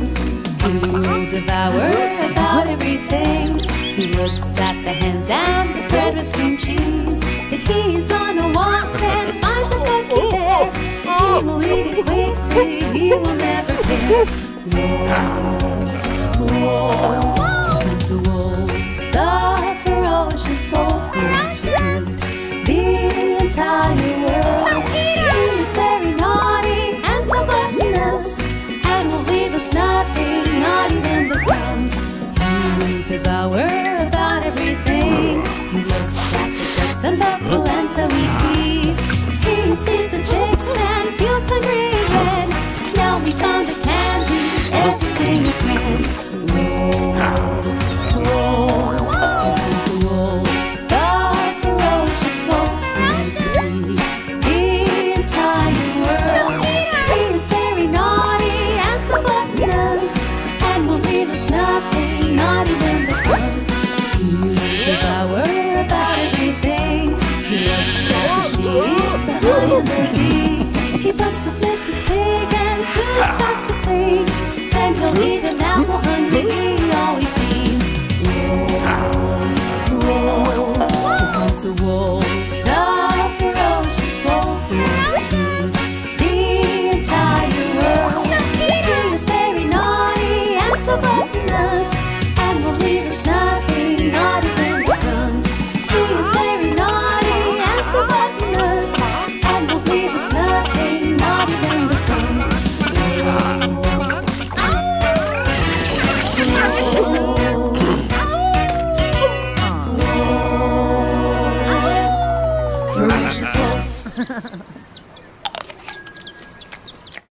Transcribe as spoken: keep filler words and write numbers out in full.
crumbs. He'll devour about everything. He looks at the hens and the bread with cream cheese. If he's on a walk and finds a cookie there, he will eat it quickly, he will never care. Wolf, wolf, comes a wolf, the ferocious wolf, who wants to eat the entire world. He is very naughty and so gluttonous, and will leave us nothing, not even the crumbs. He will devour about everything. He looks at the ducks and the polenta we eat. He sees the chicks and feels hungry again. Now we found the candy, everything is grand. Wolf, wolf, comes a wolf, the ferocious wolf, who wants to eat the entire world. He is very naughty and so gluttonous, and will leave us nothing, not even the crumbs. He will devour about everything. He looks at the sheep, the honey and the bee. He bugs with Missus Pig and soon starts to clean. Then he'll eat an apple hungry, he always seems. Wolf, wolf, here comes a wolf, the ferocious wolf, who wants to eat the entire world. He is very naughty and so gluttonous, and will leave us nothing, not even the crumbs. He is very naughty and so gluttonous, and will leave us nothing, not even the crumbs. Ferocious wolf.